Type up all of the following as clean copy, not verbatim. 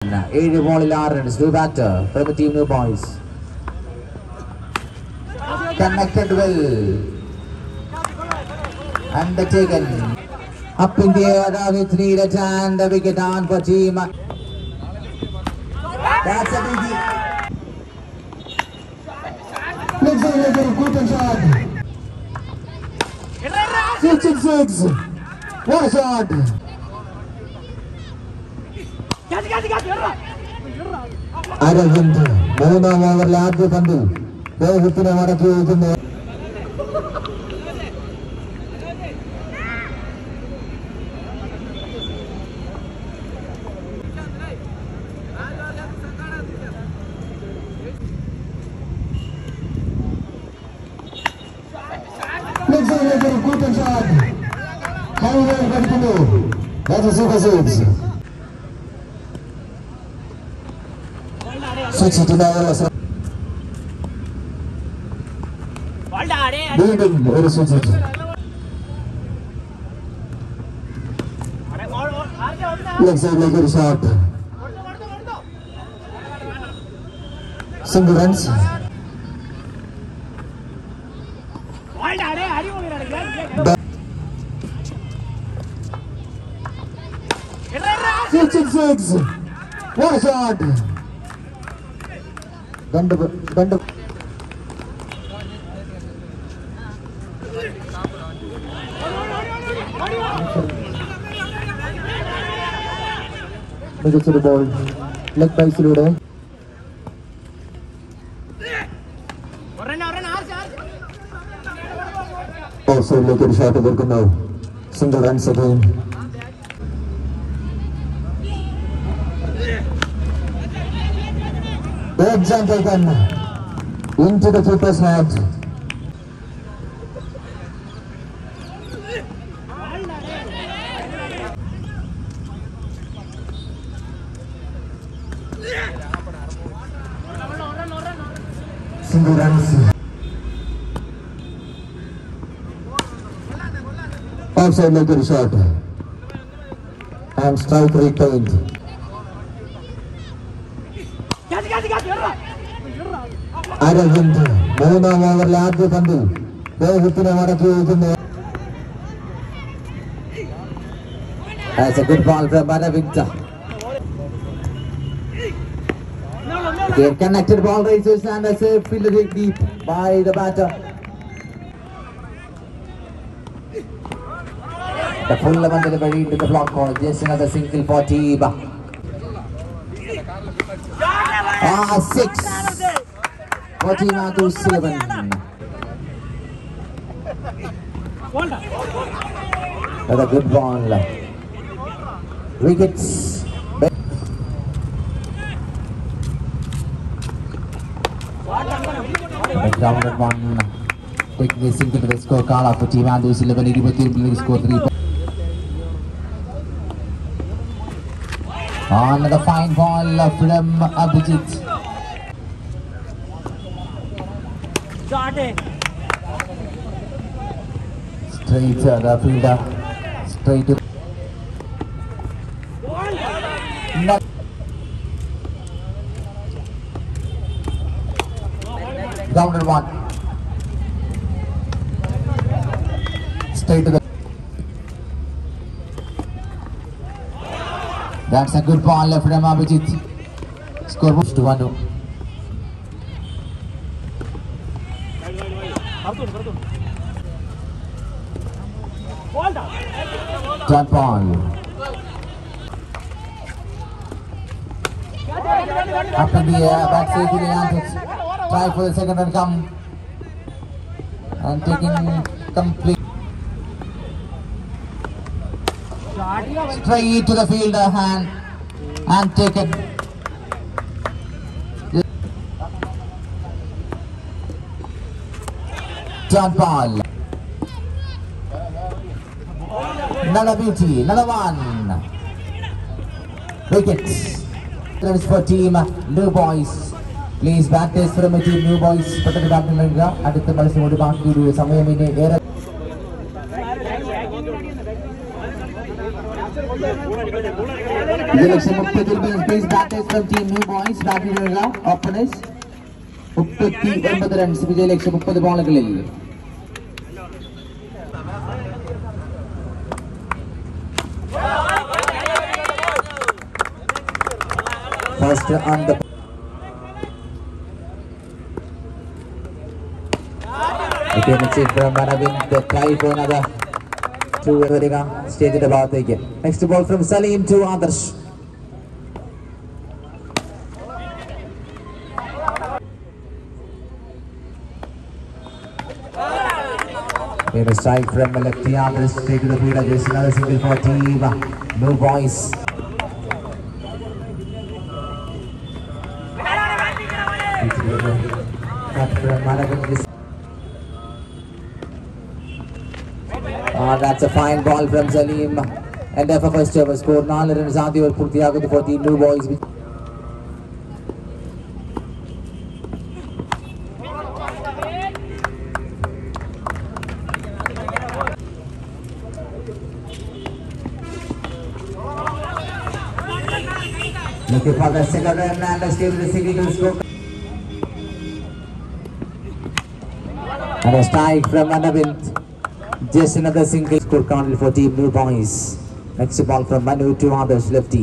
7 ball 6 runs. New batter from the team New Boys. Connected well. Undertaken. Up in the air with needed and the wicket on for team. That's a big. Let's go, good shot. 6. What a shot. Aravind, Mona over Lad Pandu. They hit in a water to the good shot. How well continue. That's a super 6. Switch to the building very switch. Let's say like a shot. Single runs. 6. What a shot. Ganda. Middle to the ball. Leg by Silude. Also look at shot over now. Single runs again. Edge and taken into the keeper's net. Single runs. Outside leg shot. And strike retained. Aravind, Mona over Lad Pandu. They hit in a water to the. That's a good ball from Aravind. Again, connected ball races and a safe fielded deep by the batter. The full 11 delivery into the block corner. Just another single for Tiba. 6. 14 to 7. Another good ball. Wickets. Grounded one. Taking a single to the score card for Team Andrews 11 score 3. Another fine ball from Abhijit. Straight to the fielder. Straight to grounded one. Straight to the. That's a good ball left from Abhijit. Score moves to 1-2. Dot ball. Up in the air, back safely and try for the second run come. And taking complete. Straight to the fielder hand and taken. Dot ball. Another beauty, another one. Wickets. Runs for team New Boys. Please bat this from a team New Boys. Protected batsman at the Malsimodu Banki do Samay Mine. Election 30 please batters from team New Boys batting area opponents 39 runs Vijay election 30 ballകളിൽ first on the again it's it from Aravind the try for another two വരിക സ്റ്റേജിന്റെ ഭാഗത്തേക്ക് next ball from Salim to Adarsh. Here a strike from lefty Adarsh take the field against another single for team New Boys. That's a fine ball from Salim and for first over score 4 runs ആദ്യം പൂർത്തിയാക്കുന്നു for team New Boys. Looking for the second run and the still the single score. And a strike from Aravind. Just another single score counted for team New Boys. Next ball from Manu to Adarsh lefty.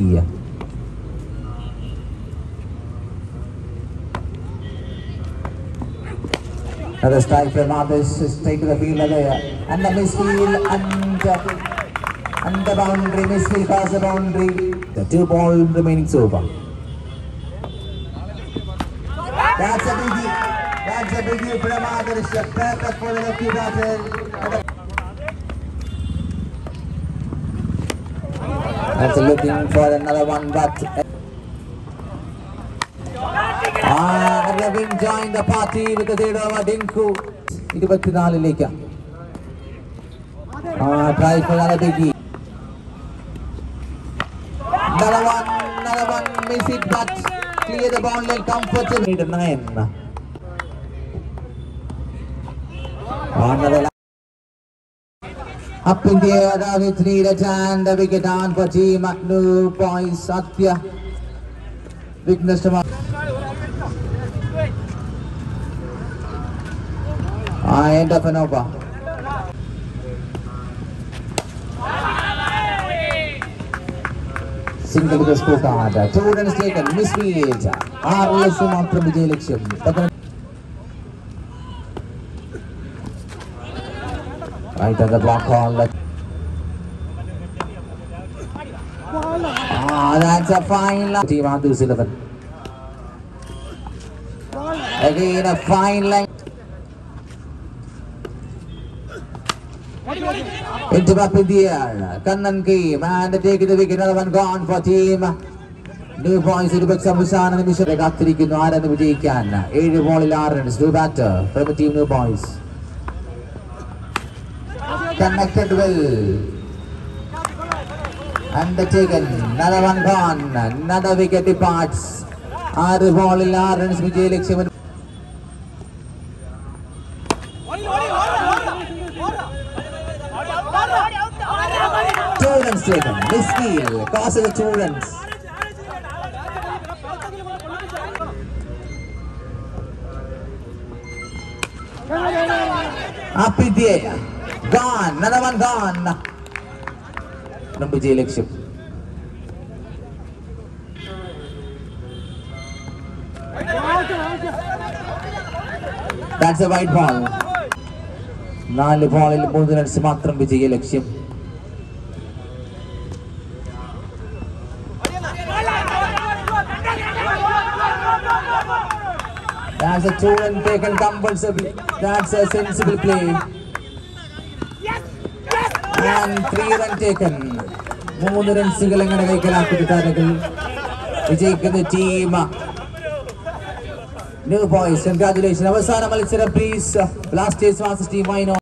Another strike from Adarsh straight to the field and the misfield and the boundary, misfield past the boundary. The 2 ball remaining over. That's a biggie from Adarsh. Perfect for the lefty batter. That's looking for another one, but Aravind joined the party with the third over Dinku. 24 try for another biggie. Another one, miss it, but clear the boundary comfortably. 9. Another up in the air with needed and the wicket on for team New Boys. Satya weakness to end up an over. Single to the scorecard. 2 runs taken. Misfield. RLS from Vijay election. Right on the block call. That's a fine line. Team on to 11. Again a fine line. Into up in the air. Kannan came and taking the wicket. Another one gone for team New Boys. Samusan and Mission Regatrikin are and Vijayan. 8 ball 6 runs. Do batter from the team New Boys. Connected well and taken. Another one gone. Another wicket departs. 6 ball 6 runs Vijay election. 2 runs taken. Misfield causes the 2 runs. Up in the air. Gone. Another one gone. From Vijay election. That's a white ball. 4 ball 3 runs matram Vijay election. That's a 2 run taken compulsory. That's a sensible play. And 3 run taken. 3 runs എങ്ങനെ കൈക്കലാക്കി താരങ്ങൾ വിജയിക്കുന്ന team New Boys. Congratulations. അവസാന മത്സരം please. Blasters vs team Wino.